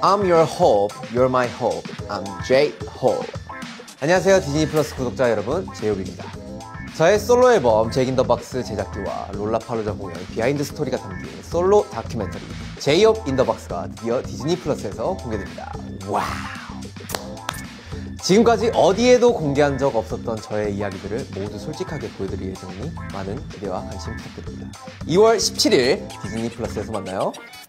I'm your hope, you're my hope. I'm J-Hope. 안녕하세요, 디즈니 플러스 구독자 여러분, 제이홉입니다. 저의 솔로 앨범 잭 인 더 박스 제작기와 롤라팔로자 공연 비하인드 스토리가 담긴 솔로 다큐멘터리 제이홉 인 더 박스가 드디어 디즈니 플러스에서 공개됩니다. 와우! 지금까지 어디에도 공개한 적 없었던 저의 이야기들을 모두 솔직하게 보여드릴 예정이니 많은 기대와 관심 부탁드립니다. 2월 17일 디즈니 플러스에서 만나요.